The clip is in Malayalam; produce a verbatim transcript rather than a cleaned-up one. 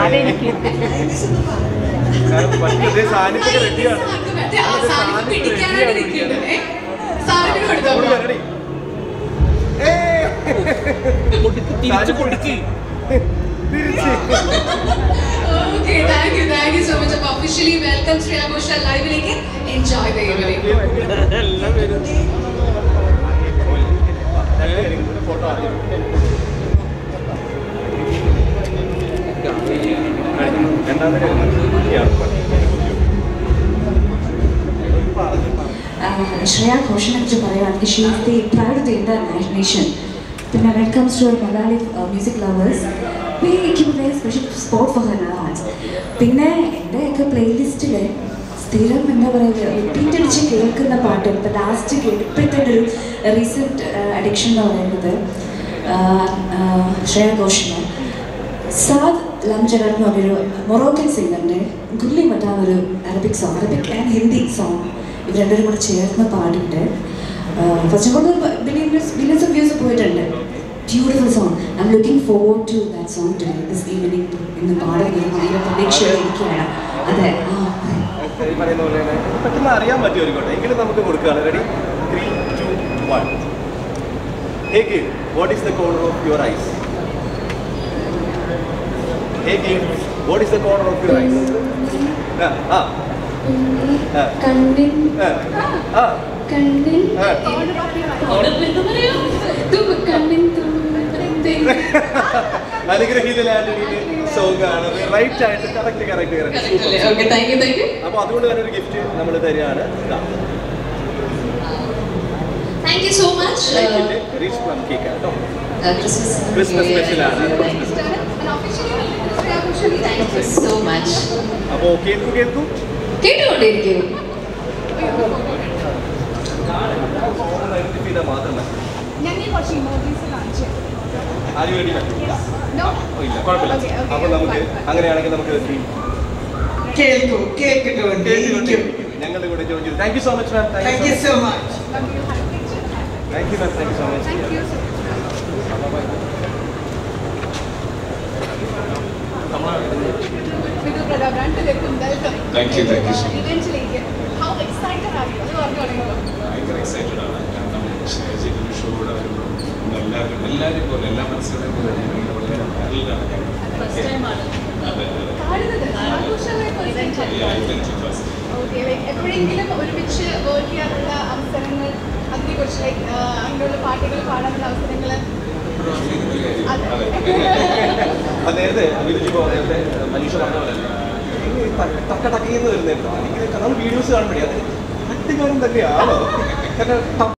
Okay, thank you, thank you so much. Officially welcome Shreya Ghoshal live. Enjoy the evening. Shreya Ghoshal she is the pride of the entire nation. When it comes to our Malayali uh, music lovers, we give a very special spot for her in our hearts. പിന്നെ എൻ്റെ പ്ലേലിസ്റ്റിൽ സ്ഥിരം എന്താ പറയുക റിപ്പീറ്റ് അടിച്ച് കേൾക്കുന്ന പാട്ട് ഇപ്പോൾ ലാസ്റ്റ് ഇപ്പോഴത്തെ ഒരു റീസെൻറ്റ് അഡിക്ഷൻ എന്ന് പറയുന്നത് ശ്രേയ ഘോഷാൽ സാദ് ലംജർ എന്ന് പറഞ്ഞൊരു മൊറോക്കൻ സിംഗറിൻ്റെ ഗുല്ലി മറ്റ ഒരു Arabic song Arabic and Hindi song ഇവർ രണ്ടുപേരും കൂടെ ചേർന്ന് പാടിയിട്ട് first of all billions billions of views പോയിട്ടുണ്ട്. Beautiful song. I'm looking forward to that song today, this evening. In the part of the night, I'm pretty sure it's going to be. Ready? Three, two, one. Hey kid, what is the corner of your eyes? Hey kid, what is the corner of your eyes? Ah, ah. Kandin. Ah, ah. Kandin. Corner of your eyes. Kandin. Song right correct correct correct. Okay, thank you, thank you. അപ്പോൾ അതുകൊണ്ട് തന്നെ ഒരു ഗിഫ്റ്റ് നമ്മൾ തരികയാണ്. Thank you so much. Rich plum cake ആട്ടോ. Christmas Christmas special ആണ്. Thank you so much. അപ്പോൾ കേൾക്കൂ കേൾക്കൂ. കേട്ടുകൊണ്ടിരിക്കൂ. ഞങ്ങൾ കുറച്ച് ഇമോജീസ് കാണിച്ചു. ആരും വേണ്ടി പറ്റില്ല. ഇല്ല കുഴപ്പമില്ല. അപ്പോൾ നമുക്ക് അങ്ങനെയാണെങ്കിൽ നമുക്ക് കേൾക്കൂ കേൾക്കട്ടെ ഞങ്ങളുടെ കൂടെ ജോയിൻ ചെയ്തു. Thank you so much ma'am. Thank you so much. Thank you ma'am. Thank you so much. Thank you, thank you so much. Eventually, how excited are you? ഭയങ്കര എക്സൈറ്റഡ് ആണ്. കാരണം ഷെയർ ഷോയുടെ ഒരു എല്ലാവരും എല്ലാവരും പോലെ എല്ലാ മനസ്സിലെയും പോലെ വളരെ നല്ലതാണ്. എപ്പോഴെങ്കിലും ഒരുമിച്ച് വർക്ക് ചെയ്യാനുള്ള അവസരങ്ങൾ അതിനെക്കുറിച്ച് ലൈക്ക് അങ്ങനെയുള്ള പാട്ടുകൾ പാടാനുള്ള അവസരങ്ങൾ നേരത്തെ നേരത്തെ മനീഷ പറഞ്ഞ പോലെ തക്ക തക്കയെന്ന് വരുന്നുണ്ടോ അല്ലെങ്കിൽ നമ്മൾ വീഡിയോസ് കാണുമ്പോഴേ അത് അധികാരം തന്നെയാണോ?